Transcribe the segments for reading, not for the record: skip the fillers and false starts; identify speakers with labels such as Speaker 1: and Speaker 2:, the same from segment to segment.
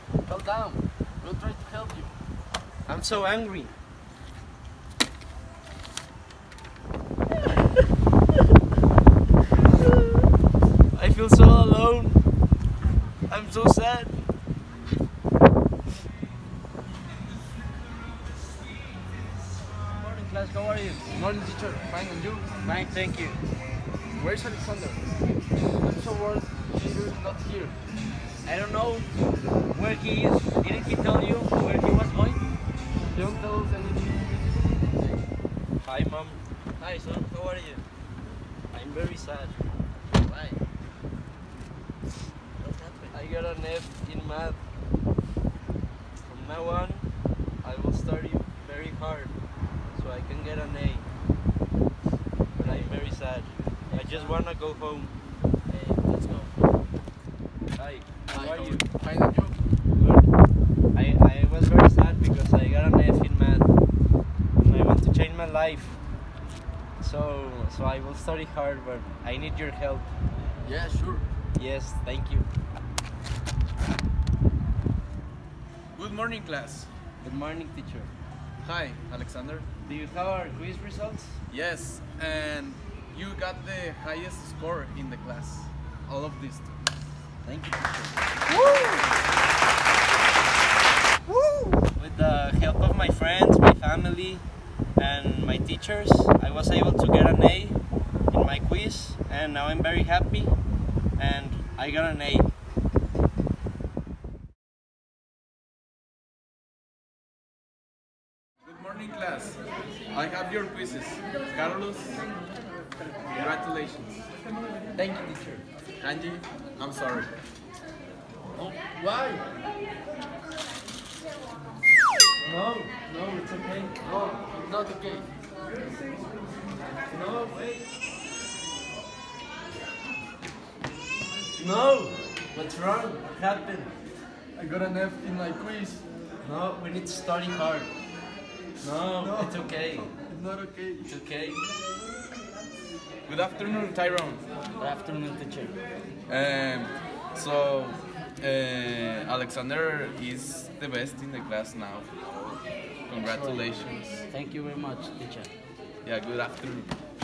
Speaker 1: Calm down. We'll try to help you.
Speaker 2: I'm so angry. I feel so alone. I'm so sad. Good morning, class. How are you?
Speaker 1: Good morning, teacher. Fine, and you?
Speaker 2: Fine, thank you.
Speaker 1: Where's Alexander? I'm so worried he's not here.
Speaker 2: I don't know where he is. Didn't he tell you where he was going?
Speaker 1: He don't tell us anything.
Speaker 2: Hi, Mom. Hi, son. How are you? I'm very sad. Why? What happened? I got an F in math. From now on, I will study very hard so I can get an A. But I'm very sad. I just wanna go home. Hey, let's go. Hi, how are you?
Speaker 1: Fine, and you?
Speaker 2: Good. I was very sad because I got an F in math. And I want to change my life. So I will study hard, but I need your help.
Speaker 1: Yeah, sure.
Speaker 2: Yes, thank you.
Speaker 3: Good morning, class.
Speaker 2: Good morning, teacher.
Speaker 3: Hi, Alexander.
Speaker 2: Do you have our quiz results?
Speaker 3: Yes, and you got the highest score in the class. All of these two.
Speaker 2: Thank you, teacher. With the help of my friends, my family, and my teachers, I was able to get an A in my quiz, and now I'm very happy, and I got an A.
Speaker 3: Good morning, class. I have your quizzes. Carlos, congratulations.
Speaker 2: Thank you, teacher.
Speaker 3: Angie, I'm sorry.
Speaker 1: Oh, why?
Speaker 2: No, it's okay.
Speaker 1: No, it's not okay.
Speaker 2: No, wait. No! What's wrong? What happened?
Speaker 1: I got an F in my quiz.
Speaker 2: No, we need to study hard. No, it's okay.
Speaker 1: It's not okay.
Speaker 2: It's okay.
Speaker 3: Good afternoon, Tyrone.
Speaker 2: Good afternoon, teacher.
Speaker 3: So, Alexander is the best in the class now. Congratulations.
Speaker 2: Thank you very much, teacher.
Speaker 3: Yeah, good afternoon.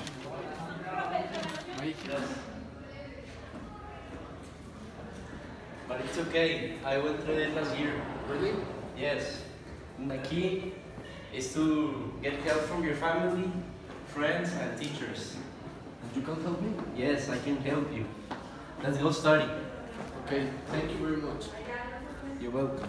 Speaker 2: But it's okay. I went through it last year.
Speaker 1: Really?
Speaker 2: Yes. And the key is to get help from your family, friends, and teachers.
Speaker 1: You can help me?
Speaker 2: Yes, I can help you. Let's go study.
Speaker 1: Okay, thank you very much.
Speaker 2: You're welcome.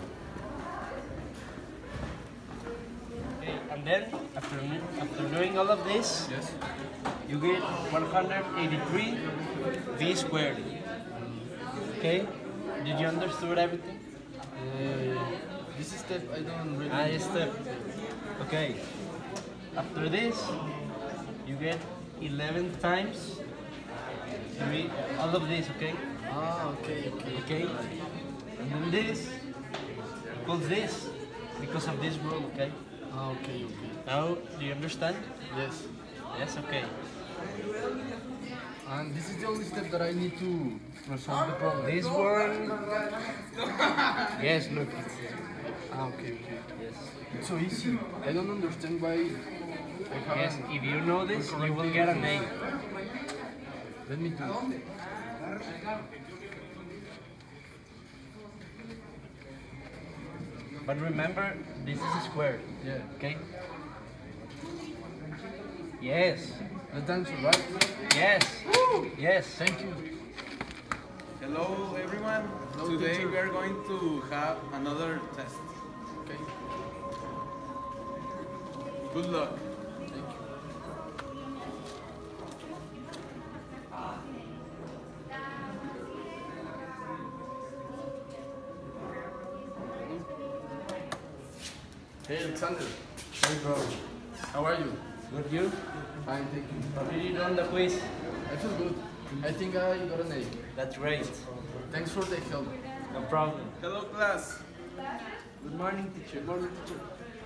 Speaker 2: Okay, and then after doing all of this,
Speaker 3: Yes.
Speaker 2: you get 183 v squared. Okay? Did you understood everything?
Speaker 1: This step I don't really.
Speaker 2: Yes, step. Okay. After this, you get 11 times 3, all of this, okay?
Speaker 1: Okay.
Speaker 2: Okay? And then this equals this because of this rule, okay?
Speaker 1: Okay.
Speaker 2: Now, do you understand?
Speaker 1: Yes.
Speaker 2: Yes, okay.
Speaker 1: And this is the only step that I need to resolve the problem.
Speaker 2: This one. Yes, look.
Speaker 1: Okay.
Speaker 2: Yes.
Speaker 1: It's so easy. I don't understand why I have.
Speaker 2: Yes, if you know this, you will get an A.
Speaker 1: Let me do it.
Speaker 2: But remember, this is a square.
Speaker 1: Yeah.
Speaker 2: Okay? Yes.
Speaker 1: Let's answer, right?
Speaker 2: Yes. Yes.
Speaker 1: Thank you.
Speaker 3: Hello, everyone.
Speaker 1: Hello,
Speaker 3: Today
Speaker 1: teacher.
Speaker 3: we are going to have another test.
Speaker 1: Okay.
Speaker 3: Good luck.
Speaker 1: Thank you. Hey, Alexander.
Speaker 2: Hey, bro.
Speaker 1: How are you?
Speaker 2: Good, you?
Speaker 1: Fine, thank you.
Speaker 2: How did you do on the quiz?
Speaker 1: I feel good. I think I got an A.
Speaker 2: That's great.
Speaker 1: Thanks for the help.
Speaker 2: No problem.
Speaker 3: Hello, class.
Speaker 2: Good morning, teacher.
Speaker 1: Good morning, teacher.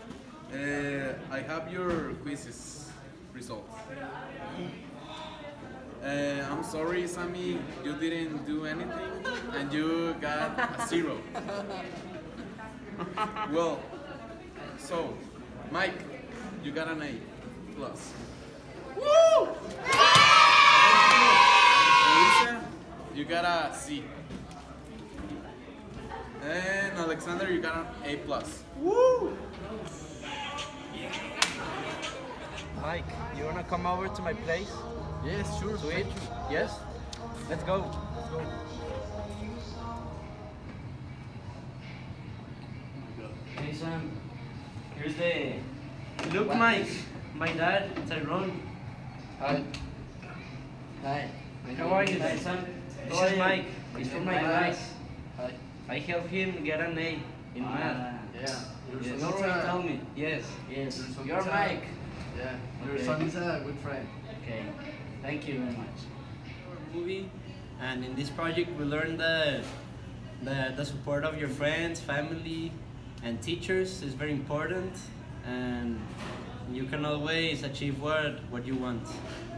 Speaker 3: I have your quizzes results. I'm sorry, Sammy, you didn't do anything and you got a 0. Well, so, Mike, you got an A plus. Woo! Melissa, you got a C. And Alexander, you got an A plus. Woo!
Speaker 2: Mike, you wanna come over to my place?
Speaker 1: Yes, sure.
Speaker 2: Sweet.
Speaker 1: Thank you.
Speaker 2: Yes? Let's go.
Speaker 1: Let's go.
Speaker 2: Hey Sam, here's the... Look Mike, my dad, Tyrone.
Speaker 1: Hi. Hi.
Speaker 2: How are you, Sam? This is Mike. He's from my class.
Speaker 1: Hi.
Speaker 2: I helped him get an A in math.
Speaker 1: Yeah. Your
Speaker 2: Yes.
Speaker 1: son
Speaker 2: You
Speaker 1: is
Speaker 2: already
Speaker 1: a-
Speaker 2: told me. Yes.
Speaker 1: Yes. Your son
Speaker 2: You're
Speaker 1: is a-
Speaker 2: Mike.
Speaker 1: Yeah. Your
Speaker 2: Okay.
Speaker 1: son is a good friend.
Speaker 2: Okay. Thank you very much. Movie, and in this project we learned that the support of your friends, family, and teachers is very important, and you can always achieve what you want.